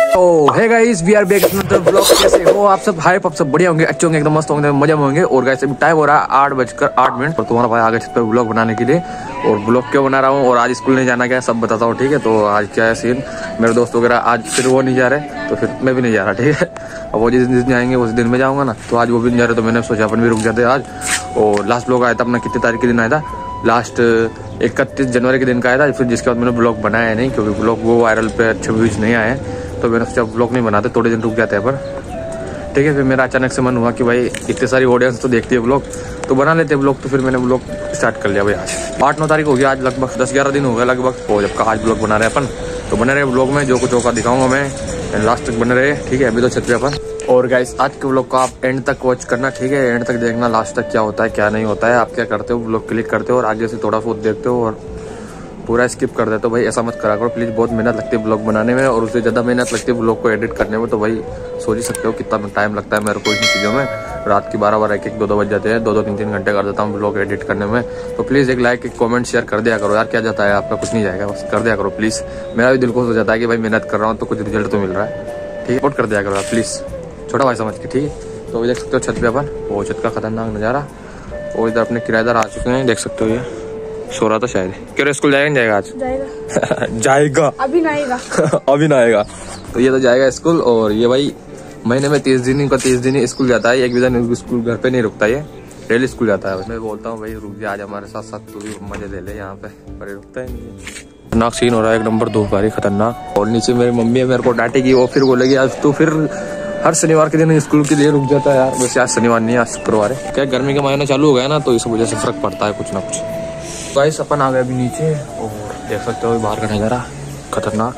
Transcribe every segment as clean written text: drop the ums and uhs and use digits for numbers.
तो hey guys we are back another blog. कैसे हो आप सब? हाय आप सब बढ़िया होंगे, अच्छे होंगे, एकदम मस्त होंगे, मजा में होंगे। और गाइस अभी टाइम हो रहा है 8:08 और तुम्हारा भाई आ गया छत पे ब्लॉग बनाने के लिए। और ब्लॉग क्यों बना रहा हूँ और आज स्कूल नहीं जाना क्या है सब बताता हूँ, ठीक है। तो आज क्या है सीन, मेरे दोस्त वगैरह आज फिर वो नहीं जा रहे तो फिर मैं भी नहीं जा रहा, ठीक है। अब वो जिस दिन जाएंगे उस दिन में जाऊँगा ना, तो आज वो भी नहीं जा रहे तो मैंने सोचा अपन भी रुक जाते आज। और लास्ट ब्लॉग आया था अपना कितनी तारीख के दिन आया था, लास्ट 31 जनवरी के दिन का आया था। फिर जिसके बाद मैंने ब्लॉग बनाया नहीं क्योंकि ब्लॉग वो वायरल पे अच्छे व्यूज नहीं आए, तो मैंने सोचा ब्लॉग नहीं बनाते, थोड़े दिन रुक जाते हैं पर, ठीक है। फिर मेरा अचानक से मन हुआ कि भाई इतनी सारी ऑडियंस तो देखती है ब्लॉग, तो बना लेते हैं ब्लॉग। तो फिर मैंने ब्लॉग स्टार्ट कर लिया भाई। आज 8-9 तारीख हो गया, आज लगभग 10-11 दिन हो गया लगभग। और जब का आज ब्लॉग बना रहे अपन, तो बने रहे ब्लॉग में, जो कुछ होगा दिखाऊंगा मैं, लास्ट तक बने रहे, ठीक है। अभी तो छत पे अपन। और गाइस आज के ब्लॉग को आप एंड तक वॉच करना, ठीक है। एंड तक देखना लास्ट तक क्या होता है क्या नहीं होता है, आप क्या करते हो, ब्लॉग क्लिक करते हो और आगे से थोड़ा बहुत देखते हो और पूरा स्किप कर देते हो। भाई ऐसा मत करा करो प्लीज़, बहुत मेहनत लगती है ब्लॉग बनाने में और उससे ज़्यादा मेहनत लगती है ब्लॉग को एडिट करने में। तो भाई सोच ही सकते हो कितना टाइम लगता है मेरे को इन चीज़ों में। रात की 12-12, 1-1, 2-2 बज जाते हैं, 2-2, 3-3 घंटे कर देता हूँ ब्लॉग एडिट करने में। तो प्लीज़ एक लाइक, एक कमेंट, शेयर कर दिया करो यार। क्या जाता है आपका, कुछ नहीं जाएगा, बस कर दिया करो प्लीज़। मेरा भी दिल खुश हो जाता है कि भाई मेहनत कर रहा हूँ तो कुछ रिजल्ट तो मिल रहा है, ठीक है। सपोर्ट कर दिया करो आप प्लीज़, छोटा भाई समझ के, ठीक है। तो देख सकते हो छत पे अपन, वो छत का खतरनाक नज़ारा। और इधर अपने किराएदार आ चुके हैं, देख सकते हो। ये सो रहा था शायद। क्यों स्कूल जाएगा नहीं जाएगा आज? जाएगा। जाएगा अभी ना आएगा। अभी ना आएगा, तो ये तो जाएगा स्कूल। और ये भाई महीने में 30 दिन का 30 दिन ही स्कूल जाता है, एक भी दिन स्कूल घर पे नहीं रुकता, ये डेली स्कूल जाता है। मैं बोलता हूँ भाई रुक जा, आज हमारे साथ साथ तू भी मजे ले ले यहाँ पे, पर रुकता ही नहीं। खतरनाक सीन हो रहा है, एक नंबर धूप आ रही खतरनाक। और नीचे मेरी मम्मी है, मेरे को डांटेगी, वो फिर बोलेगी आज तो फिर हर शनिवार के दिन स्कूल के लिए रुक जाता है यार। वैसे आज शनिवार नहीं, आज शुक्रवार है। क्या गर्मी का महीना चालू हो गया ना, तो इस वजह से फर्क पड़ता है कुछ ना कुछ। गाइस अपन आ गए अभी नीचे और देख सकते हो बाहर का नज़ारा खतरनाक।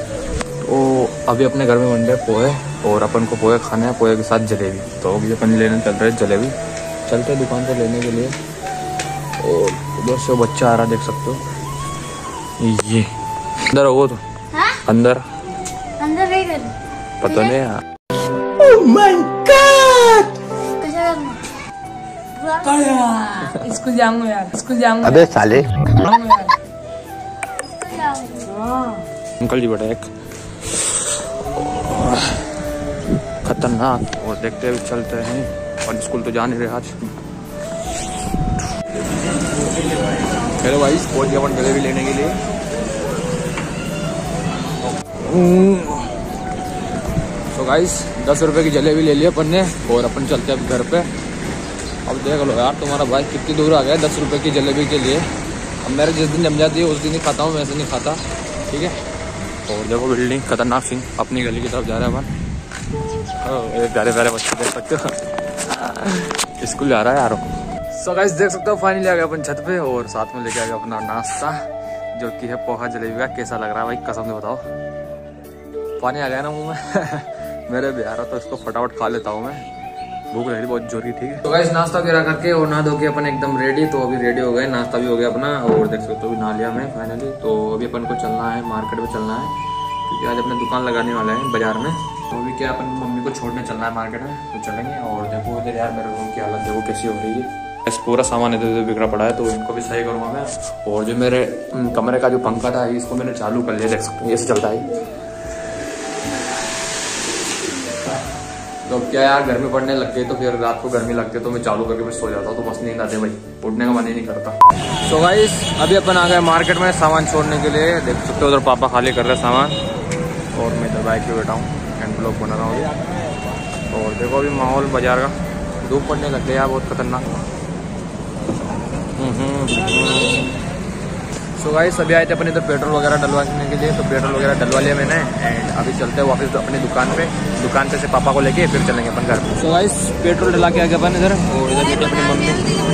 तो अभी अपने घर में बन रहे पोहे और अपन को पोहे खाने हैं, पोहे के साथ जलेबी। तो अभी अपन लेने चल रहे हैं जलेबी, चलते हैं दुकान पर लेने के लिए। और उधर से बच्चा आ रहा देख सकते हो, ये अंदर हो तो हा? अंदर पता नहीं यार। Oh my God! स्कूल जाऊंगा यार, स्कूल जाऊंगा। अबे साले अंकल जी बेटा एक खतरनाक। और देखते हुए चलते हैं, और स्कूल तो जा नहीं रहे आज। हेलो भाई, स्पोर्ट जवन जलेबी लेने के लिए। तो गाइस 10 रुपए की जलेबी ले लिया अपन ने और अपन चलते हैं घर पे। अब देख लो यार तुम्हारा भाई कितनी दूर आ गया 10 रुपए की जलेबी के लिए। अब मेरे जिस दिन जम जाती है उस दिन ही खाता हूँ, वैसे नहीं खाता, ठीक है। और देखो बिल्डिंग खतरनाक सिंह, अपनी गली की तरफ जा रहे हैं अपन। प्यारे प्यारे बच्चे देख सकते हो, स्कूल जा रहा है यार। सो गाइस देख सकते हो फाइनली आ गया अपन छत पे और साथ में लेके आ गया अपना नाश्ता जो कि है पोहा जलेबी का। कैसा लग रहा है भाई कसम से बताओ, पानी आ गया ना मुँह में। मेरे भी आ रहा तो इसको फटाफट खा लेता हूँ मैं, भूख लग रही बहुत जोर की, ठीक है। तो गाइस नाश्ता वगैरह करके और नहा धो के अपन एकदम रेडी। तो अभी रेडी हो गए, नाश्ता भी हो गया अपना और देख सकते हो अभी नहा लिया मैं फाइनली। तो अभी अपन को चलना है मार्केट में, चलना है क्योंकि आज अपने दुकान लगाने वाले हैं बाजार में। तो अभी क्या अपन मम्मी को छोड़ने चलना है मार्केट में, तो चलेंगे। और देखो इधर यार मेरे रूम की हालत देखो कैसी हो रही है, पूरा सामान इधर उधर बिगड़ा पड़ा है, तो इनको भी सही करूँगा मैं। और जो मेरे कमरे का जो पंखा था इसको मैंने चालू कर लिया, देख सकते हैं ये से चलता है। तो क्या यार गर्मी पड़ने लग गई तो फिर रात को गर्मी लगती है तो मैं चालू करके मैं सो जाता हूँ, तो बस नींद आती है भाई, उठने का मन ही नहीं करता। तो गाइस अभी अपन आ गए मार्केट में सामान छोड़ने के लिए। देख सकते हो उधर पापा खाली कर रहे हैं सामान और मैं इधर बाइक पे बैठा हूँ, एंड ब्लॉग बना रहा हूँ। और देखो अभी माहौल बाजार का, धूप पड़ने लग गया बहुत खतरनाक। तो गाइस अभी आए थे अपन इधर पेट्रोल वगैरह डलवाने के लिए, तो पेट्रोल वगैरह डलवा लिया मैंने। एंड अभी चलते हैं वापस अपनी दुकान पे, दुकान पे से पापा को लेके फिर चलेंगे अपन घर पे। तो गाइस पेट्रोल डला के आ गया अपन इधर, और इधर बैठी अपनी मम्मी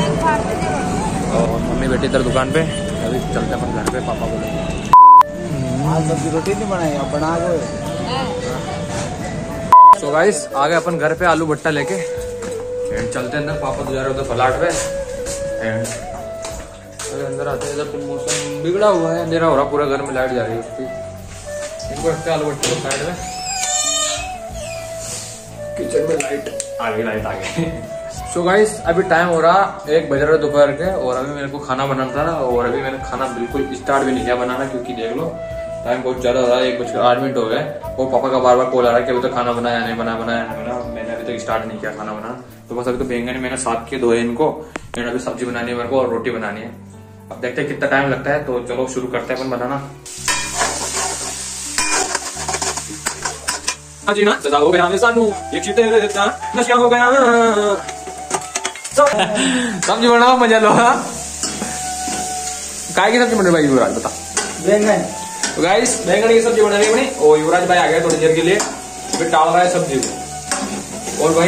और मम्मी बैठी इधर दुकान पे। अभी चलते हैं अपन घर पे पापा को लेके। आज सब्जी रोटी नहीं बनाई, अब बना दो। तो गाइस आ गए अपन घर पे आलू भट्टा लेके, एंड चलते अंदर। पापा तो जा रहे होते प्लाट पे, एंड अंदर आते हैं। इधर मौसम बिगड़ा हुआ है, अंधेरा हो रहा पूरा, घर में लाइट जा रही है उसकी। इनको रखते हैं आलू भट्टे को साइड में, किचन में लाइट आ गई, लाइट आ गई। सो गाइस अभी टाइम हो रहा 1 बज रहा दोपहर के, और अभी मेरे को खाना बनाना था। और अभी मैंने खाना बिल्कुल स्टार्ट भी नहीं किया बनाना, क्योंकि देख लो टाइम बहुत ज्यादा हो रहा है, 1:08 हो गए। वो पापा का बार बार कॉल आ रहा है कि अभी तो खाना बनाया नहीं बना। मैंने अभी तक स्टार्ट नहीं किया खाना बनाना। तो बस अभी तो बैंगन मैंने साफ किए, धोए इनको। मैंने अभी सब्जी बनानी है मेरे को और रोटी बनानी है। अब देखते हैं कितना टाइम लगता है। तो चलो शुरू करते हैं अपन बनाना। हाँ जी ना, सजा हो गया सानू एक चीते देता नशा हो गया। सब्जी बनाओ, मजा लो। काय की सब्जी बन रही भाई युवराज, बता। बैंगन। तो गाइस बैंगन की सब्जी बना रही है अपनी। और युवराज भाई आ गया थोड़ी देर के लिए, फिर डाल रहा है सब्जी को। और भाई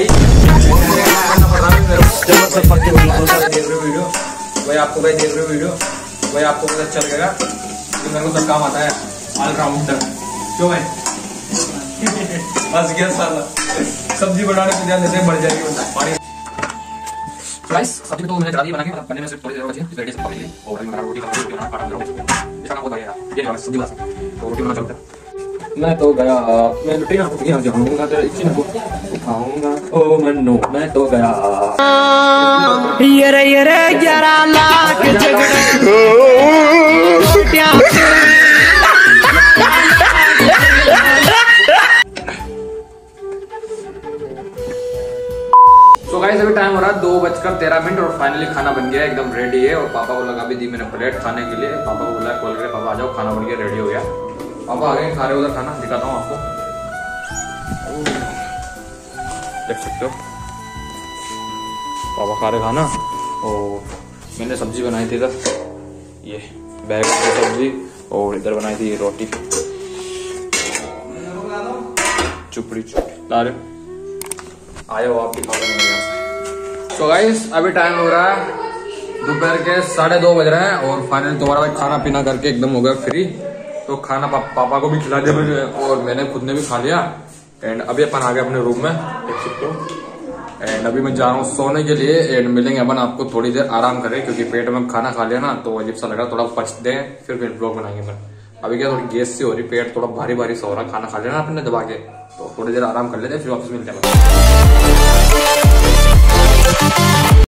भाई आपको भाई देख रहे हो वीडियो, भाई आपको पता चल गया कि मेरे को सब काम आता है। ऑलराउंडर क्यों भाई? बस गया साला। सब्जी बनाने को ध्यान देते बढ़ जाएगी पानी। गाइस सब्जी तो मैंने चला दी बना के, मतलब बनने में सिर्फ थोड़ी देर बची है। रेडी से पक गई और अभी मेरा रोटी का बना काट रहा हूं। इसका काम बहुत बढ़िया है। ये वाला सब्जी वाला तो रोटी बना चलता है। मैं तो गया, मैं लुटी ना कुटिया जाऊंगा तेरे इसी को खाऊंगा। ओ मन्नू मैं तो गया। ये जरा लाख तो गाइस अभी टाइम हो रहा है 2:13 और फाइनली खाना बन गया, एकदम रेडी है। और पापा को लगा भी दी मैंने प्लेट खाने के लिए। पापा को बुलाया, कॉल करे पापा आ जाओ खाना बन गया, रेडी हो गया। पापा आ गए, खा रहे उधर खाना, दिखाता हूँ आपको, देख सकते हो पापा खा रहे खाना। और मैंने सब्जी बनाई थी इधर, ये बैगन की सब्जी, और इधर बनाई थी रोटी। चुपड़ी ला रहे आया हो आप भी खा। तो गाइस अभी टाइम हो रहा है दोपहर के 2:30 बज रहे हैं। और फाइनली तुम्हारा भाई खाना पीना करके एकदम हो गया फ्री। तो खाना पापा को भी खिला दिया मैंने, और मैंने खुद ने भी खा लिया। एंड अभी अपन आ गए अपने रूम में, देख सकते हो। एंड अभी मैं जा रहा हूँ सोने के लिए। एंड मिलेंगे अपन आपको, थोड़ी देर आराम करें क्योंकि पेट में खाना खा लिया ना तो अजीब सा लगा। थोड़ा पच दें फिर ब्लॉग बनाएंगे। मैं अभी क्या थोड़ी गैस सी हो रही, पेट थोड़ा भारी भारी सा हो रहा, खाना खा लिया ना अपने दबा के। तो थोड़ी देर आराम कर लेते फिर वापस मिलते हैं।